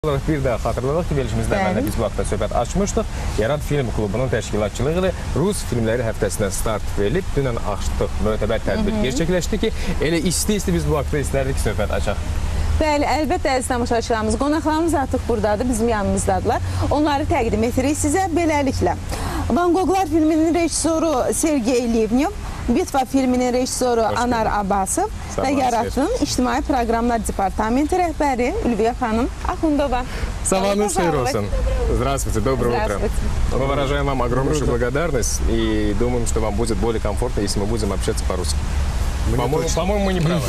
Bir daha xatırladıq ki, verilişimizdə əvvəldə biz bu haqda söhbət açmışdıq. Yarad Film Klubunun təşkilatçılığı ilə Rus filmləri həftəsinə start verilib, dünən açdıq, mötəbər tədbir gerçəkləşdi ki, elə isti-isti biz bu haqda istərdik ki, söhbət açaq. Bəli, əlbəttə əziz tamaşaçılarımız, qonaqlarımız artıq buradadır, bizim yanımızdadılar. Onları təqdim edirik sizə beləliklə. Van Qoqlar filminin rejissoru Sergey Livnev, Bitva filminin rejissoru Anar Abbasov və Yaradın İctimai Proqramlar Departamenti rəhbəri Ülviyə xanım Axundova. Sabahınız xeyir olsun. Здравствуйте, доброе утро. Мы выражаем вам огромнейшую благодарность и думаем, что вам будет более комфортно, если мы будем общаться по-русски. По-моему, мы не правы.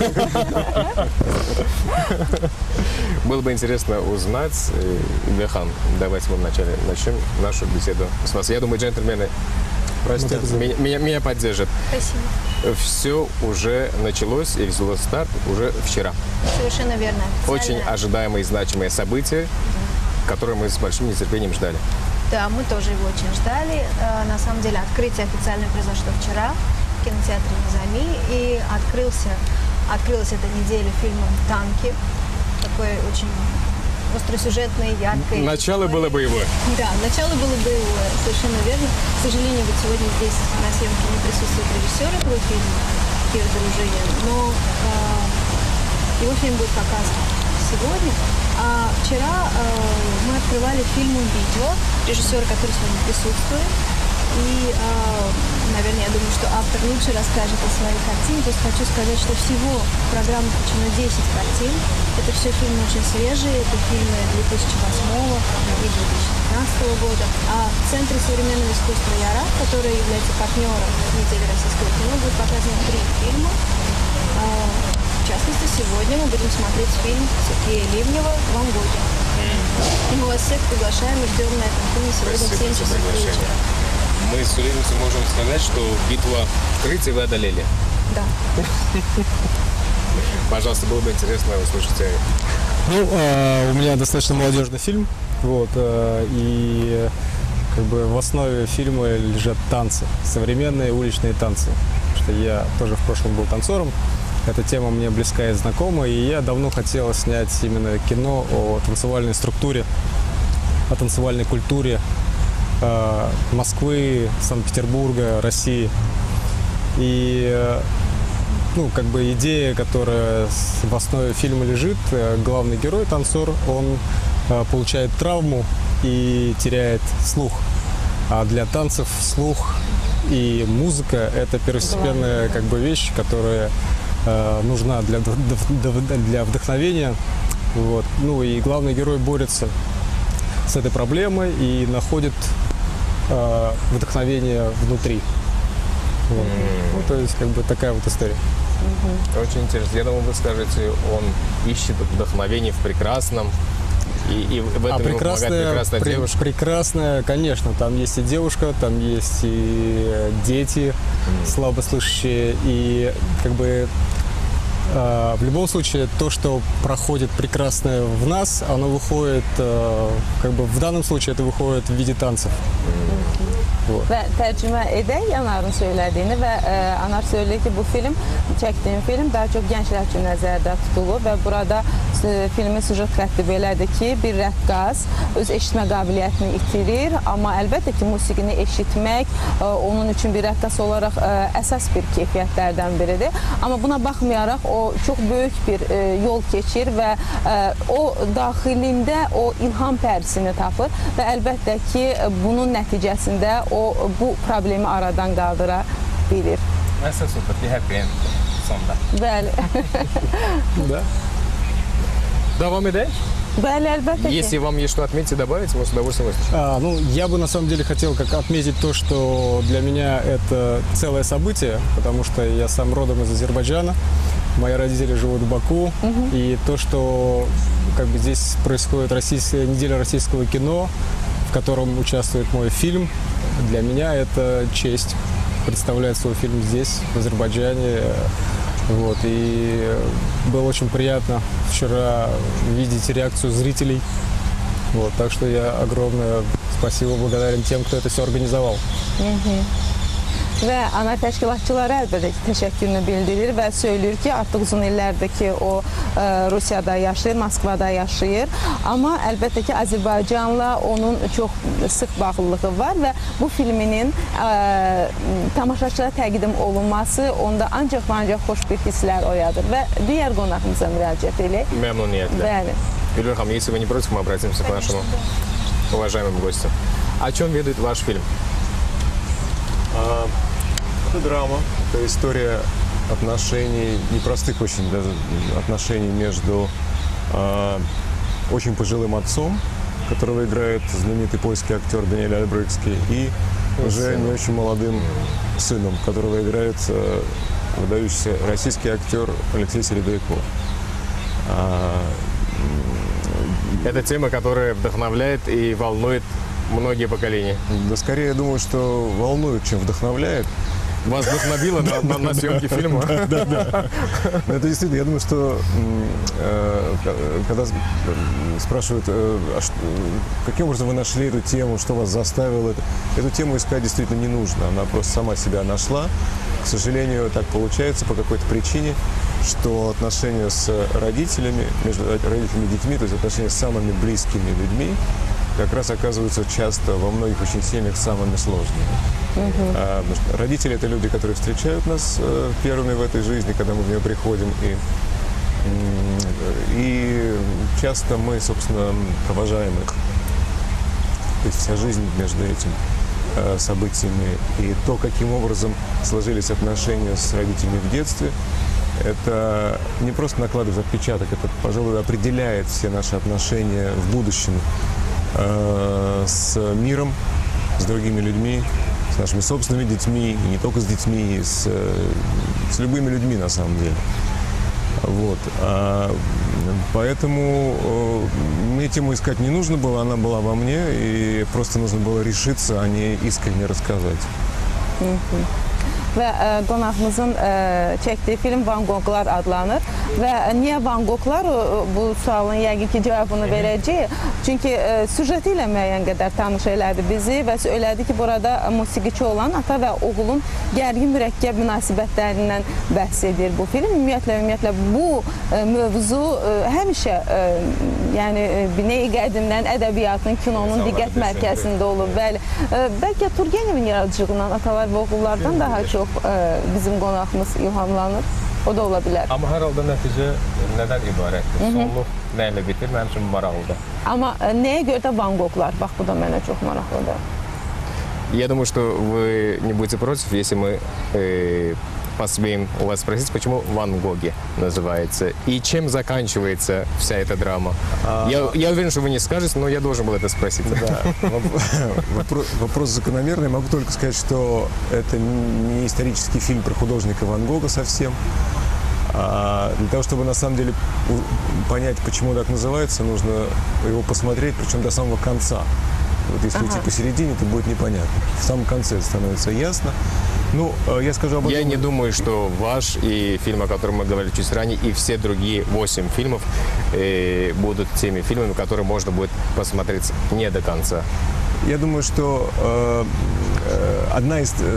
Было бы интересно узнать, Ильяхан, давайте мы вначале начнем нашу беседу с вас. Я думаю, джентльмены, простите, меня поддержат. Спасибо. Все уже началось и взяло старт уже вчера. Совершенно верно. Очень ожидаемые и значимые события, которые мы с большим нетерпением ждали. Да, мы тоже его очень ждали. На самом деле открытие официально произошло вчера в кинотеатре «Низами», и открылась эта неделя фильмом «Танки». Такой очень остросюжетной, яркой. Начало было боевое. Да, начало было боевое, совершенно верно. К сожалению, вот сегодня здесь на съемке не присутствует режиссер этого фильма, Кир Дружинин, но его фильм будет показан сегодня. А вчера мы открывали фильм «Убийство», режиссер, который сегодня присутствует. И, наверное, я думаю, что автор лучше расскажет о своей картине. Просто хочу сказать, что всего в программе включено 10 картин. Это все фильмы очень свежие, это фильмы 2008 и 2015 года. А в Центре современного искусства «Яра», который является партнером недели российского кино, будет показано 3 фильма. В частности, сегодня мы будем смотреть фильм Сергея Ливнева «Ван Гоги». И мы вас всех приглашаем и ждем на этом фильме сегодня в 7 часов вечера. Мы с уверенностью можем сказать, что битву открытия вы одолели. Да. Пожалуйста, было бы интересно услышать. Ну, у меня достаточно молодежный фильм, вот, и как бы в основе фильма лежат танцы, современные уличные танцы. Потому что я тоже в прошлом был танцором, эта тема мне близка и знакома, и я давно хотел снять именно кино о танцевальной структуре, о танцевальной культуре Москвы, Санкт-Петербурга, России. И ну, как бы идея, которая в основе фильма лежит, главный герой, танцор, он получает травму и теряет слух. А для танцев слух и музыка – это первостепенная как бы вещь, которая нужна для вдохновения. Вот. Ну и главный герой борется с этой проблемой и находит вдохновение внутри. Вот. Ну, то есть, как бы такая вот история. Очень интересно. Я думаю, вы скажете, он ищет вдохновение в прекрасном, и в этом ему помогает прекрасная девушка. Прекрасная, конечно. Там есть и девушка, там есть и дети слабослышащие, и как бы в любом случае, то, что проходит прекрасное в нас, оно выходит, как бы в данном случае это выходит в виде танцев. Və tərcümə edək Anarın söylədiyini və Anar söyləyir ki, bu film, çəkdiyim film daha çox gənclər üçün nəzərdə tutulur və burada filmin süjet xətti belədir ki, bir rəqqas öz eşitmə qabiliyyətini itirir, amma əlbəttə ki, musiqini eşitmək onun üçün bir rəqqas olaraq əsas bir keyfiyyətlərdən biridir. Amma buna baxmayaraq o çox böyük bir yol keçir və o daxilində o ilham pərisini tapır və əlbəttə ki, bunun nəticəsində o bu problemi aradan qaldıra bilir. Это супер, и happy end sonunda. Bəli. Да. Да, вам идея? Bəli, əlbəttə ki. Если вам есть что отметить и добавить, мы с удовольствием выслушаем. Ну, я бы на самом деле хотел как отметить то, что для меня это целое событие, потому что я сам родом из Азербайджана, мои родители живут в Баку, и то, что как бы здесь происходит неделя российского кино, в котором участвует мой фильм, для меня это честь представлять свой фильм здесь, в Азербайджане. Вот, и было очень приятно вчера видеть реакцию зрителей. Вот, так что я огромное спасибо благодарен тем, кто это все организовал. Və anar təşkilatçılara əlbəttə ki, təşəkkürünü bildirir və söyləyir ki, artıq uzun illərdir ki, o Rusiyada yaşayır, Moskvada yaşayır. Amma əlbəttə ki, Azərbaycanla onun çox sıx bağlılığı var və bu filminin tamaşaçılara təqdim olunması onda ancaq və ancaq xoş bir hisslər oyadır və digər qonağımıza müraciət edək. Məmnuniyyətlə. Bəli. Эльвира Хамовна, если вы не против, мы обратимся к нашему уважаемому гостю. О чем ведет ваш фильм? Это драма, это история отношений, непростых очень даже отношений между очень пожилым отцом, которого играет знаменитый польский актер Даниэль Альбрехтский, и уже не очень молодым сыном, которого играет выдающийся российский актер Алексей Серебряков. Это тема, которая вдохновляет и волнует многие поколения. Да скорее, я думаю, что волнует, чем вдохновляет. Вас вдохновило на съемки фильма? Да. Это действительно, я думаю, что когда спрашивают, каким образом вы нашли эту тему, что вас заставило, эту тему искать действительно не нужно. Она просто сама себя нашла. К сожалению, так получается по какой-то причине, что отношения с родителями, между родителями и детьми, то есть отношения с самыми близкими людьми, как раз оказываются часто во многих очень семьях самыми сложными. Потому что родители – это люди, которые встречают нас первыми в этой жизни, когда мы в нее приходим, и часто мы, собственно, провожаем их. То есть вся жизнь между этими событиями и то, каким образом сложились отношения с родителями в детстве, это не просто накладывает отпечаток, это, пожалуй, определяет все наши отношения в будущем с миром, с другими людьми, с нашими собственными детьми, и не только с детьми, с любыми людьми на самом деле. Вот. Поэтому мне тему искать не нужно было, она была во мне, и просто нужно было решиться о ней искренне рассказать. Və qonağımızın çəkdiyi film Van Qoqlar adlanır və niyə Van Qoqlar bu sualın yəqin ki cavabını verəcək. Çünki süjeti ilə müəyyən qədər tanış elədi bizi və söylədi ki, burada musiqiçi olan ata və oğulun gərgin mürəkkəb münasibətlərindən bəhs edir bu film. Ümumiyyətlə bu mövzu həmişə yəni Binəyi qədimdən ədəbiyyatın, kinonun diqqət mərkəzində olub. Bəli. Bəlkə Turgenevin yaradıcılığından Atalar və Oğullardan daha çox bizim qonağımız ilhamlanır. O da ola bilər. Amma hər halda nəticə nədən ibarətdir? Sonluq nə ilə bitir? Mənim üçün maraqlıdır. Amma nəyə görə də Van Qoqlar? Bax, bu da mənə çox maraqlıdır. Я думаю, что вы не будете против, если мы посмеем у вас спросить, почему Ван Гоги называется и чем заканчивается вся эта драма. Я уверен, что вы не скажете, но я должен был это спросить. Да. Вопрос закономерный. Могу только сказать, что это не исторический фильм про художника Ван Гога совсем. Для того, чтобы на самом деле понять, почему так называется, нужно его посмотреть, причем до самого конца. Вот если идти посередине, то будет непонятно. В самом конце это становится ясно. Ну, я скажу об этом. Я не думаю, что ваш и фильм, о котором мы говорили чуть ранее, и все другие 8 фильмов будут теми фильмами, которые можно будет посмотреть не до конца. Я думаю, что одно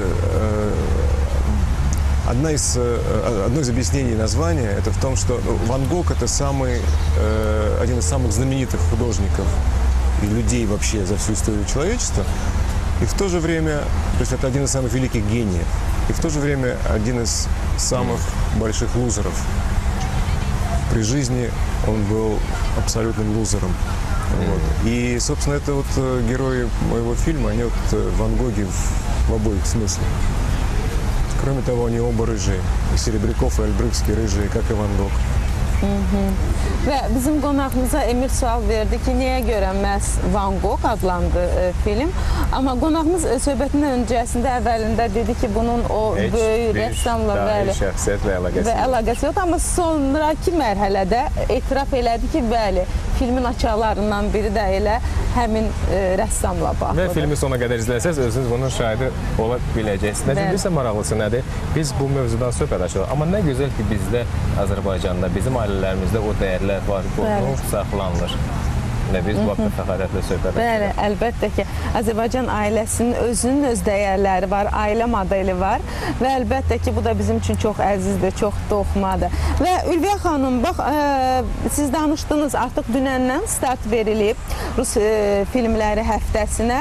из объяснений названия это в том, что Ван Гог это один из самых знаменитых художников и людей вообще за всю историю человечества. И в то же время, то есть это один из самых великих гениев, и в то же время один из самых больших лузеров. При жизни он был абсолютным лузером. Вот. И, собственно, это вот герои моего фильма, они вот Ван Гоги в обоих смыслах. Кроме того, они оба рыжие. И Серебряков, и Альбрехтский рыжие, как и Ван Гог. Və bizim qonağımıza Emir sual verdi ki, nəyə görə məhz Van Gogh adlandı film. Amma qonağımız söhbətin öncəsində əvvəlində dedi ki, bunun o böyük rəssamla şəxsiyyətlə əlaqəsi yoxdur. Amma sonraki mərhələdə etiraf elədi ki, bəli, filmin açarlarından biri də elə həmin rəssamla bağlıdır. Və filmi sona qədər izləsəz, özünüz bunun şahidi ola biləcəksiniz. Necə maraqlısı nədir? Biz bu mövzudan söhbət açırıq. Amma nə gözəl ki, bizdə Azərbaycanda, bizim ailələrimizdə o dəyərlər var, qorunur, saxlanılır. Və biz bu haqda fəxarətlə söhbət Bəli, edirik. əlbəttə ki, Azərbaycan ailəsinin özünün öz dəyərləri var, ailə modeli var və əlbəttə ki, bu da bizim üçün çox əzizdir, çox doğmadır. Və Ülviyə xanım, bax, siz danışdınız, artıq dünəndən start verilib Rus filmləri həftəsinə.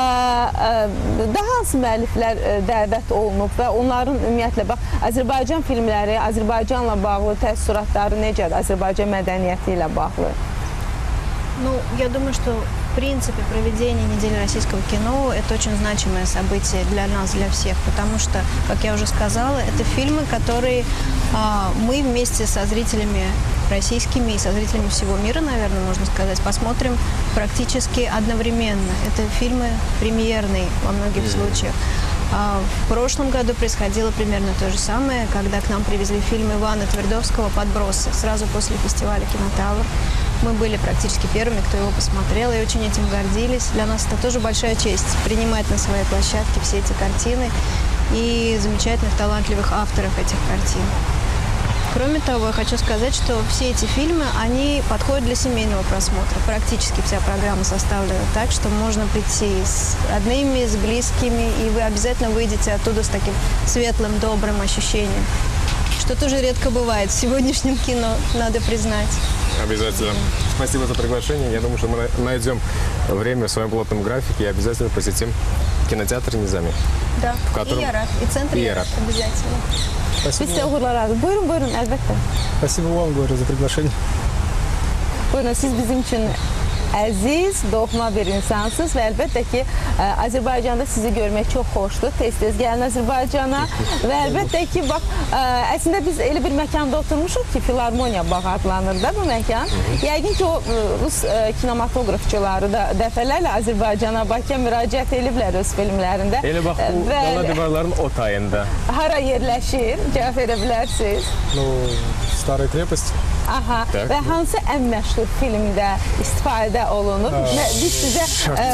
Daha hansı müəlliflər dəvət olunub və onların ümumiyyətlə, bax, Azərbaycan filmləri, Azərbaycanla bağlı təəssüratları necədir, Azərbaycan mədəniyyəti ilə bağlı? Ну, я думаю, что в принципе проведение недели российского кино – это очень значимое событие для нас, для всех, потому что, как я уже сказала, это фильмы, которые мы вместе со зрителями российскими и со зрителями всего мира, наверное, можно сказать, посмотрим практически одновременно. Это фильмы премьерные во многих случаях. В прошлом году происходило примерно то же самое, когда к нам привезли фильм Ивана Твердовского «Подбросы» сразу после фестиваля «Кинотавр». Мы были практически первыми, кто его посмотрел, и очень этим гордились. Для нас это тоже большая честь принимать на своей площадке все эти картины и замечательных, талантливых авторов этих картин. Кроме того, я хочу сказать, что все эти фильмы, они подходят для семейного просмотра. Практически вся программа составлена так, что можно прийти с родными, с близкими, и вы обязательно выйдете оттуда с таким светлым, добрым ощущением, что тоже редко бывает в сегодняшнем кино, надо признать. Обязательно. Спасибо за приглашение. Я думаю, что мы найдем время в своем плотном графике и обязательно посетим кинотеатр «Низами». Да, в котором... и Ярат, и центр Ярат обязательно. Biz sizə uğurlar arzu. Buyurun, buyurun, əlbəttə. Спасибо вам, говорю, за приглашение. Buyurun, siz bizim üçün əziz, doğma bir insansınız və əlbəttə ki, Azərbaycanda sizi görmək çox xoşdur. Tez-tez gəlin Azərbaycana və əlbəttə ki, bax, əslində biz elə bir məkanda oturmuşuq ki, Filarmoniya bağı adlanır da bu məkan. Yəqin ki, o Rus kinematografçıları da dəfələrlə Azərbaycana, Bakıya müraciət ediblər öz filmlərində. Elə bax, bu Qala Divarların o tayında. Hara yerləşir? Cavab verə bilərsiniz. Ну, Старая крепость. Aha, və hansı ən məşhur filmdə istifadə olunub? Biz sizə...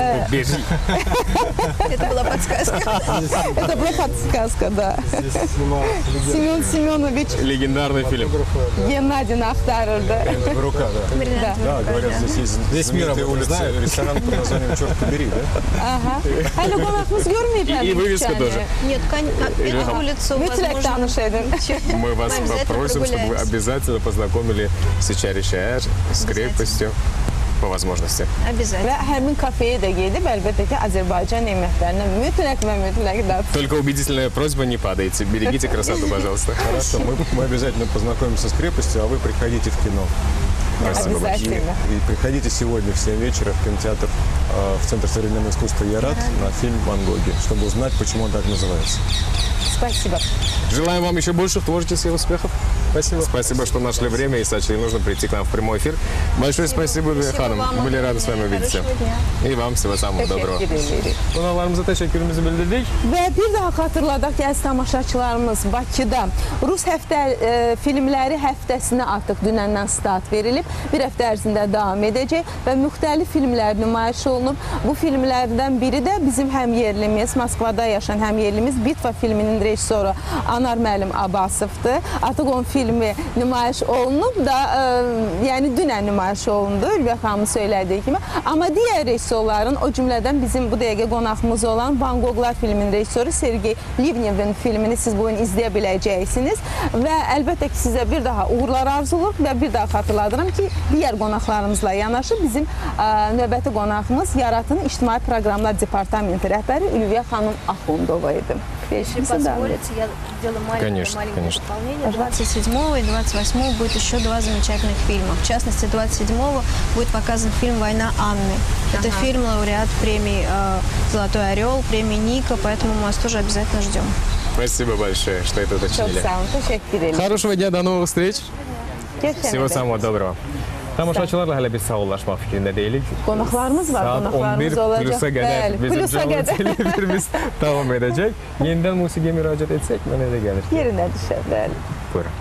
Это была подсказка. Это была подсказка, да. Семен Семенович Legendarный фильм. Геннадьевна axtarırdı. Рука, да. Да, говорят, здесь есть знаменитая улица, ресторан под названием «Черт побери», да? Aha. Hələ qonağımız görməyib həmin И вывеска küçəni. тоже. Нет, эту улицу, Mütləq возможно, tanış edin. Мы вас обязательно попросим, чтобы вы прогуляемся. обязательно познакомили с Ичари-Шаяр, с крепостью, по возможности. Və Обязательно. həmin kafeyə də gedib, əlbəttə ki, Azərbaycan nemətlərinə mütləq və mütləq daxil. Только убедительная просьба, не падайте. Берегите красоту, пожалуйста. Хорошо, мы обязательно познакомимся с крепостью, а вы приходите в кино. Спасибо большое. Обязательно. И приходите сегодня в 7 вечера в кинотеатр, в Центр современного искусства «Ярат» на фильм «Ван Гоги», чтобы узнать, почему он так называется. Спасибо. Желаем вам еще больших творческих успехов. Спасибо. Спасибо, что нашли время и сочли нужно прийти к нам в прямой эфир. Большое спасибо, Ülviyə Hanım. вам. Были rады с вами увидеться. Хорошего дня. И вам всего самого доброго. Təşəkkür edirik. Qonaqlarımıza təşəkkürümüzü bildirdik. Və bir daha xatırladaq ki, əziz tamaşaçılarımız, Bakıda Rus filmləri həftəsinə artıq dünəndən start verilib. Bir həftə ərzində davam edəcək və müxtəlif filmlər nümayiş olunub. Bu filmlərdən biri də bizim həmyerlimiz, Moskvada yaşayan həmyerlimiz Bitva filminin rejissoru Anar müəllim Abbasovdur. Artıq onun filmi nümayiş olunub da, yəni dünən nümayiş olundu, Ülviyə xanımın söylədiyi kimi. Amma digər rejissorların, o cümlədən bizim bu dəqiqə qonağımız olan Van Goghlar filminin rejissoru Sergey Livnevin filmini siz bugün izləyə biləcəksiniz. Və əlbəttə ki, sizə bir daha uğurlar arzuluq və bir daha xatırladıram ki, digər qonaqlarımızla yanaşı bizim növbəti qonağımız Yaratın İctimai Proqramlar Departamenti rəhbəri Ülviyə xanım Axundova idi. Если позволите, я сделаю маленькое Конечно. дополнение. 27 и 28 будет еще два замечательных фильма. В частности, 27-го будет показан фильм «Война Анны». Это фильм лауреат премии «Золотой орел», премии Ника, поэтому мы вас тоже обязательно ждем. Спасибо большое, что это Çox уточнили. sağ olun, təşəkkür edirəm. Хорошего дня, до новых встреч. Görüşənə Всего qədər. самого доброго. Tamaşaçılarla hələ biz sağollaşmaq fikrində deyilik. Qonaqlarımız var, Saat 11 qonaqlarımız olacaq. plusa qədər Bəli, bizim plusa canlı qədər. telefirimiz davam edəcək. Yenidən musiqiyə müraciət etsək, mənə elə gəlir ki. Yerinə düşər, bəli. Buyurun.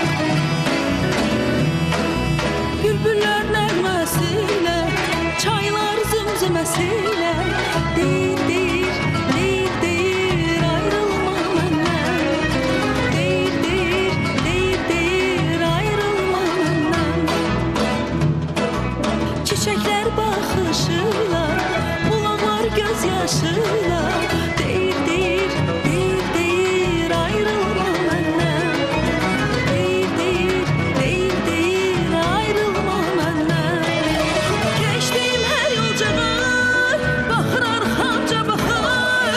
Bülbüllər nəğməsilə, çaylar özümə söylən. Deyir, deyir, deyir, deyir, ayrılma məndən. Deyir, deyir, deyir, deyir, ayrılma məndən. Çiçəklər baxışırlar, bulaqlar göz yaşırlar. Deyir, deyir, deyir, deyir, ayrılma məndən. Deyir, deyir, deyir, deyir, ayrılma məndən. Keçdiyim hər yolcağa baxır arxamca baxır.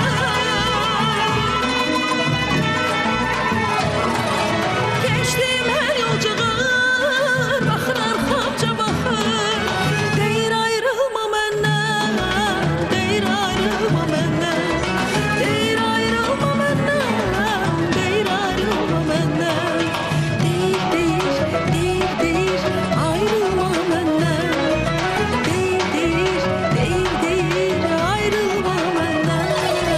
Keçdiyim hər yolcağa baxır arxamca baxır. Deyir ayrılma məndən, deyir ayrılma məndən. Deyir ayrılma məndən, deyir ayrılma məndən. Deyir, deyir, deyir, deyir, ayrılma məndən. Deyir, deyir, deyir, deyir, ayrılma məndən.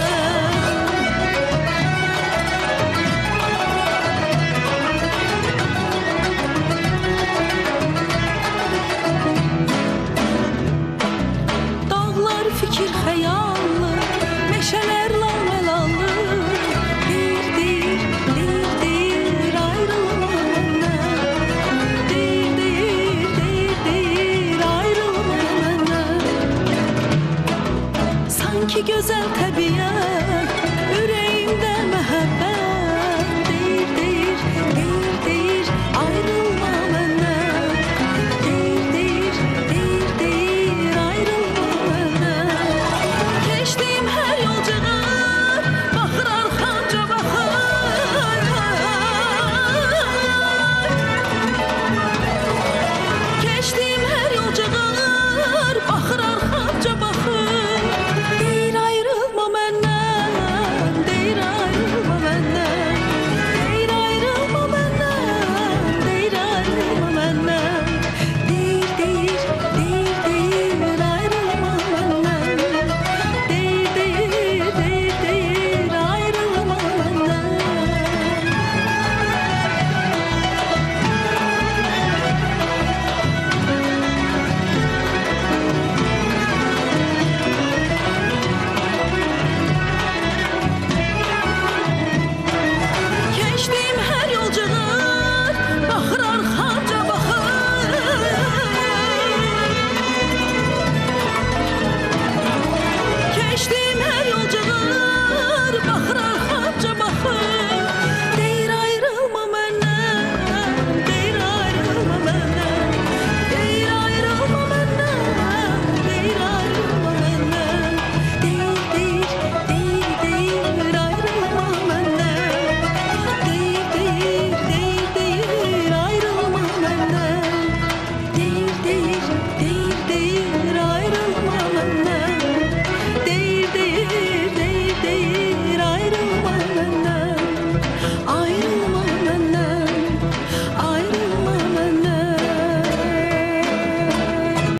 Dağlar fikir xəyallı, meşələr lalməlallı. Deyir, deyir, deyir, deyir, ayrılma məndən. Deyir, deyir, deyir, deyir, ayrılma məndən. Sanki gözəl təbiət